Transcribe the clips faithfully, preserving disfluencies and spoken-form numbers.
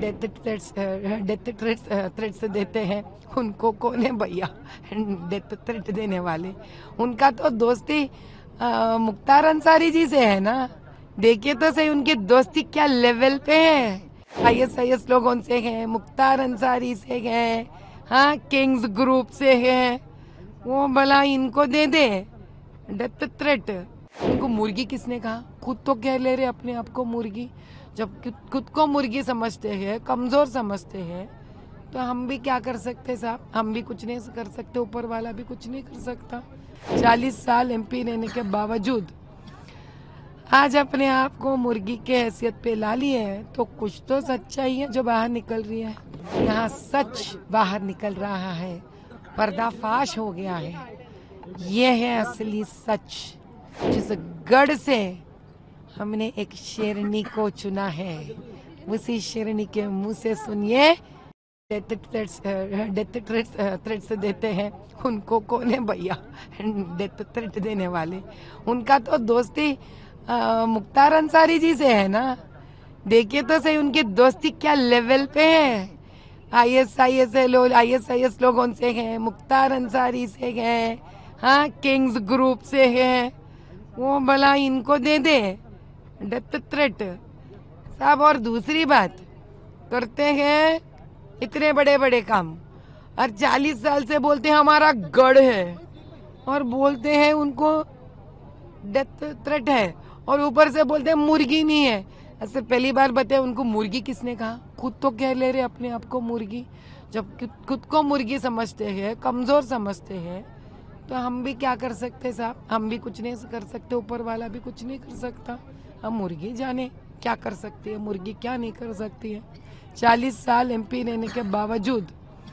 Death threats death threats threats देते हैं, उनको कौन है भैया डेथ थ्रेट देने वाले? उनका तो दोस्ती आ, मुख्तार अंसारी जी से है ना। देखिए तो सही उनकी दोस्ती क्या लेवल पे है। आईएसआईएस लोगों से है, मुख्तार अंसारी से है, हाँ किंग्स ग्रुप से है। वो भला इनको दे दे डेथ थ्रेट। इनको मुर्गी किसने कहा? खुद तो कह ले रहे अपने आप को मुर्गी। जब खुद को मुर्गी समझते हैं, कमजोर समझते हैं, तो हम भी क्या कर सकते साहब? हम भी कुछ नहीं कर सकते, ऊपर वाला भी कुछ नहीं कर सकता। चालीस साल एमपी रहने के बावजूद आज अपने आप को मुर्गी के हैसियत पे ला लिए हैं, तो कुछ तो सच्चाई है जो बाहर निकल रही है। यहाँ सच बाहर निकल रहा है, पर्दाफाश हो गया है। ये है असली सच। जिस गढ़ से हमने एक शेरनी को चुना है, उसी शेरनी के मुंह से सुनिए death threats death threats threats देते हैं, उनको कौन है भैया डेथ थ्रेट देने वाले? उनका तो दोस्ती आ, मुख्तार अंसारी जी से है ना। देखिए तो सही उनकी दोस्ती क्या लेवल पे है। आईएसआईएस लोग आईएसआईएस लोगों से है, मुख्तार अंसारी से है, हाँ किंग्स ग्रुप से है। वो भला इनको दे दे डेथ थ्रेट साहब। और दूसरी बात, करते हैं इतने बड़े बड़े काम और चालीस साल से बोलते हैं हमारा गढ़ है, और बोलते हैं उनको डेथ थ्रेट है, और ऊपर से बोलते हैं मुर्गी नहीं है। ऐसे पहली बार बताए उनको मुर्गी किसने कहा? खुद तो कह ले रहे अपने आप को मुर्गी। जब खुद को मुर्गी समझते हैं, कमजोर समझते हैं, तो हम भी क्या कर सकते साहब? हम भी कुछ नहीं कर सकते, ऊपर वाला भी कुछ नहीं कर सकता। हम मुर्गी जाने क्या कर सकती है, मुर्गी क्या नहीं कर सकती है। चालीस साल एमपी रहने के बावजूद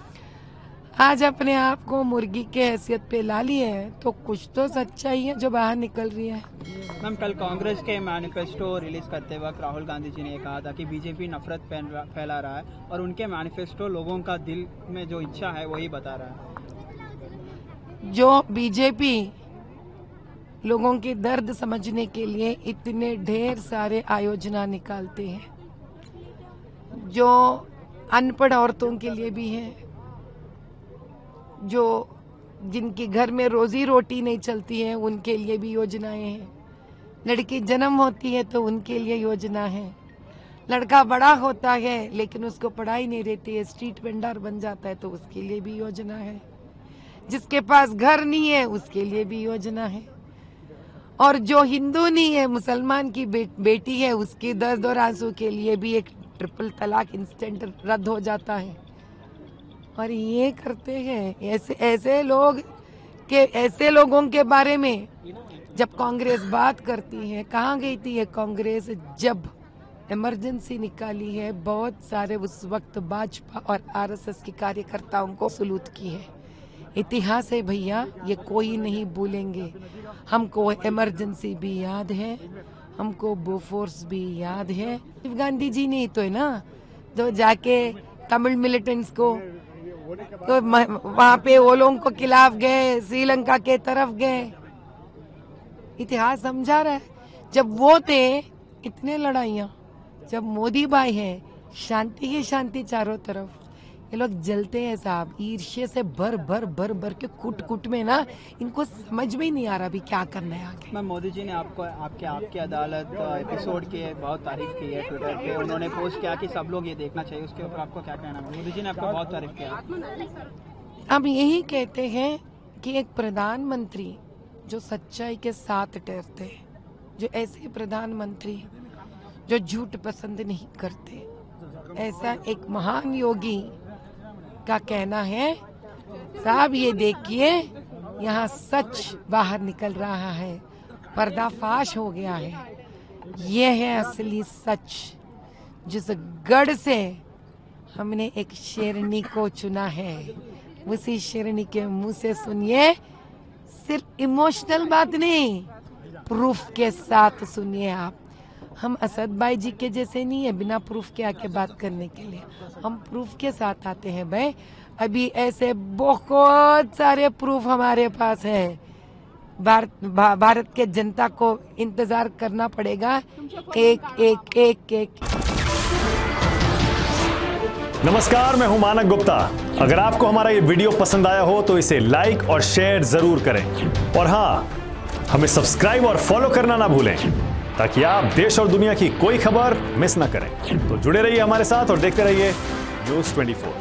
आज अपने आप को मुर्गी के हैसियत पे ला लिए हैं, तो कुछ तो सच्चाई है जो बाहर निकल रही है। मैम, कल कांग्रेस के मैनिफेस्टो रिलीज करते वक्त राहुल गांधी जी ने कहा था कि बीजेपी नफरत फैला रहा है, और उनके मैनिफेस्टो लोगों का दिल में जो इच्छा है वही बता रहा है। जो बीजेपी लोगों के दर्द समझने के लिए इतने ढेर सारे आयोजना निकालते हैं, जो अनपढ़ औरतों के लिए भी है, जो जिनके घर में रोजी रोटी नहीं चलती है उनके लिए भी योजनाएं हैं। लड़की जन्म होती है तो उनके लिए योजना है। लड़का बड़ा होता है लेकिन उसको पढ़ाई नहीं रहती है, स्ट्रीट वेंडर बन जाता है, तो उसके लिए भी योजना है। जिसके पास घर नहीं है उसके लिए भी योजना है। और जो हिंदू नहीं है, मुसलमान की बे, बेटी है, उसकी दर्द और आंसू के लिए भी एक ट्रिपल तलाक इंस्टेंट रद्द हो जाता है। और ये करते हैं ऐसे ऐसे लोग के ऐसे लोगों के बारे में जब कांग्रेस बात करती है। कहाँ गई थी ये कांग्रेस जब इमरजेंसी निकाली है? बहुत सारे उस वक्त भाजपा और आरएसएस के कार्यकर्ताओं को सलूट की है। इतिहास है भैया, ये कोई नहीं भूलेंगे। हमको इमरजेंसी भी याद है, हमको बोफोर्स भी याद है। राजीव गांधी जी ने तो है ना जो जाके तमिल मिलिटेंट्स को, तो वहां पे वो लोगों को खिलाफ गए, श्रीलंका के तरफ गए। इतिहास समझा रहा है। जब वो थे इतने लड़ाइयां, जब मोदी भाई है शांति ही शांति चारों तरफ। ये लोग जलते हैं साहब, ईर्ष्या से भर भर भर भर के कुट कुट में ना, इनको समझ में ही नहीं आ रहा अभी क्या करना है आगे। मैम, मोदी जी ने आपको आपके आपकी अदालत एपिसोड की बहुत तारीफ की है ट्विटर पे। उन्होंने पोस्ट किया कि सब लोग ये देखना चाहिए, उसके ऊपर आपको क्या कहना है? मोदी जी ने आपको बहुत तारीफ किया। हम यही कहते हैं कि एक प्रधानमंत्री जो सच्चाई के साथ ठहरते हैं, जो ऐसे प्रधानमंत्री जो झूठ पसंद नहीं करते, ऐसा एक महान योगी का कहना है साहब ये देखिए यहाँ सच बाहर निकल रहा है, पर्दाफाश हो गया है। ये है असली सच। जिस गढ़ से हमने एक शेरनी को चुना है, उसी शेरनी के मुंह से सुनिए। सिर्फ इमोशनल बात नहीं, प्रूफ के साथ सुनिए आप। हम असद भाई जी के जैसे नहीं है बिना प्रूफ के आके बात करने के लिए, हम प्रूफ के साथ आते हैं भाई। अभी ऐसे बहुत सारे प्रूफ हमारे पास है। भारत भा, भारत के जनता को इंतजार करना पड़ेगा एक एक एक एक, एक। नमस्कार, मैं हूं मानक गुप्ता। अगर आपको हमारा ये वीडियो पसंद आया हो तो इसे लाइक और शेयर जरूर करें, और हाँ, हमें सब्सक्राइब और फॉलो करना ना भूलें ताकि आप देश और दुनिया की कोई खबर मिस ना करें। तो जुड़े रहिए हमारे साथ और देखते रहिए न्यूज़ ट्वेंटी फोर।